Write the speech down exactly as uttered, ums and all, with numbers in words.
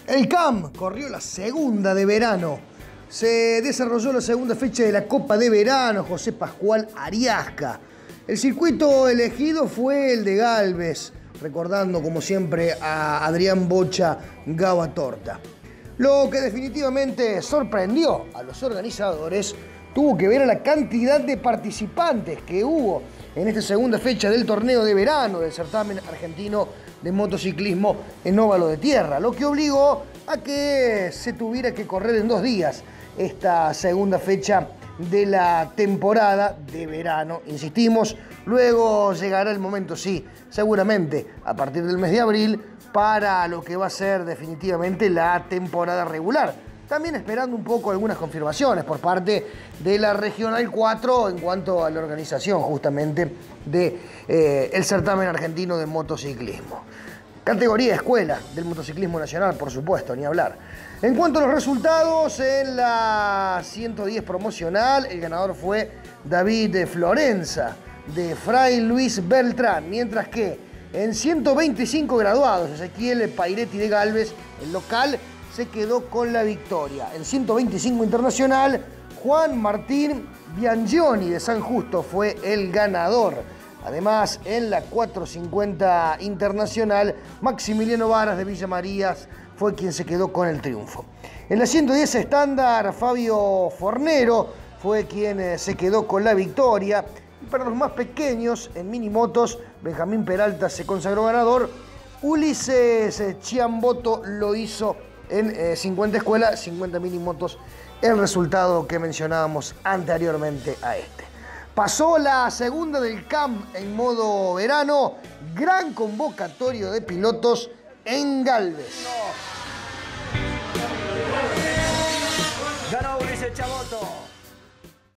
El C A M corrió la segunda de verano. Se desarrolló la segunda fecha de la Copa de Verano José Pascual Ariasca. El circuito elegido fue el de Galvez, recordando como siempre a Adrián Bocha Gavatorta. Lo que definitivamente sorprendió a los organizadores tuvo que ver a la cantidad de participantes que hubo en esta segunda fecha del torneo de verano del certamen argentino de motociclismo en óvalo de tierra, lo que obligó a que se tuviera que correr en dos días esta segunda fecha de la temporada de verano. Insistimos, luego llegará el momento, sí, seguramente a partir del mes de abril, para lo que va a ser definitivamente la temporada regular. También esperando un poco algunas confirmaciones por parte de la Regional cuatro en cuanto a la organización justamente del de, eh, certamen argentino de motociclismo. Categoría escuela del motociclismo nacional, por supuesto, ni hablar. En cuanto a los resultados, en la ciento diez promocional, el ganador fue David Florenza, de Fray Luis Beltrán, mientras que en ciento veinticinco graduados, Ezequiel Pairetti de Galvez, el local, se quedó con la victoria. En ciento veinticinco internacional, Juan Martín Biangioni de San Justo fue el ganador. Además, en la cuatrocientos cincuenta internacional, Maximiliano Varas de Villa Marías fue quien se quedó con el triunfo. En la ciento diez estándar, Fabio Fornero fue quien se quedó con la victoria. Y para los más pequeños, en minimotos, Benjamín Peralta se consagró ganador. Ulises Chiamboto lo hizo en eh, cincuenta escuelas, cincuenta minimotos, el resultado que mencionábamos anteriormente a este. Pasó la segunda del C A M en modo verano, gran convocatorio de pilotos en Galvez. Ganó Ulises Chiamboto.